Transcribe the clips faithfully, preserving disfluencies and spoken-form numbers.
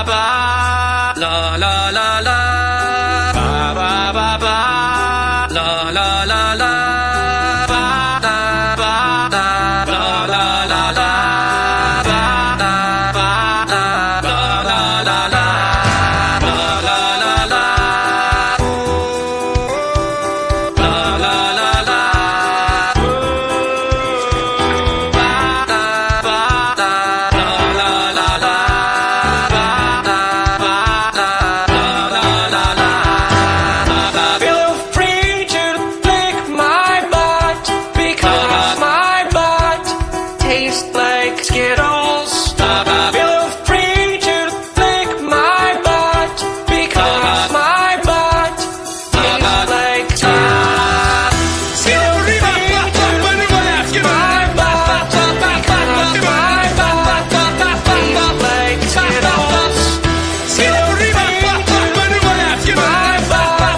ba, la la la la, ba ba ba ba, la la la la, ba da ba da, la la la la, ba da ba da, la la la la, la la la la, la la la la, ba da ba da, la la la la, ba da ba da, la la la la. Feel free to lick my butt because my butt tastes like Skittles. Feel free to lick my butt because my butt tastes like Skittles. Feel free to lick my butt because my butt tastes like Skittles. Feel free to lick my butt because my butt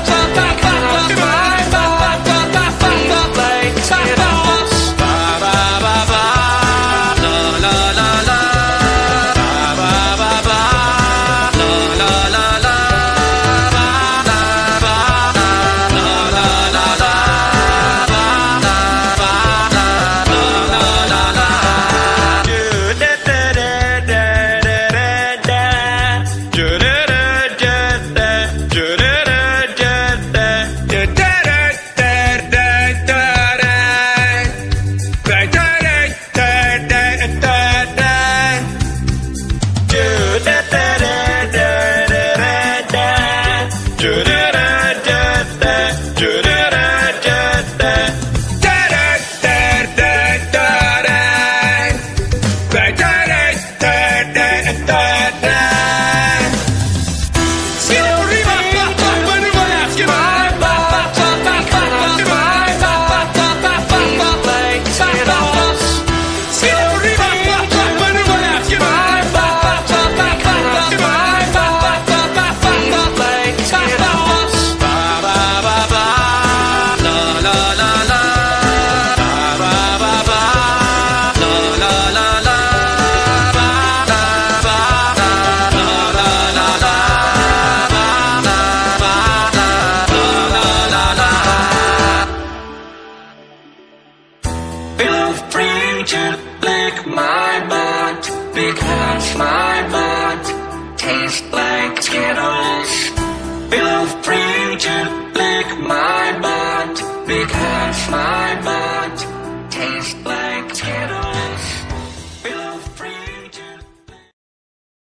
tastes like Skittles. Ba ba ba ba, la la la la, ba ba ba ba, la la la la, ba da ba da, la la la la, ba da ba da, la la la la. Do da da da da da da, do da da da da, do da da da da, do da da da da da da. Ba da da da da da da. Do da da da da da da. Do da da da da. Do da da da da. Da da da da da da. Ba da da da da da da. Feel free to lick my butt because my butt tastes like Skittles. Feel free to lick my butt because my butt tastes like Skittles. Ba ba ba ba, la la la la, ba ba ba ba, la la la la, ba da ba da, la la la la, ba da ba da, la la la la. Feel free to lick my butt because my butt tastes like Skittles. Feel free to lick my butt because my butt